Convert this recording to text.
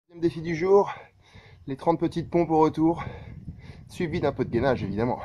Deuxième défi du jour, les 30 petites pompes au retour, suivi d'un peu de gainage évidemment.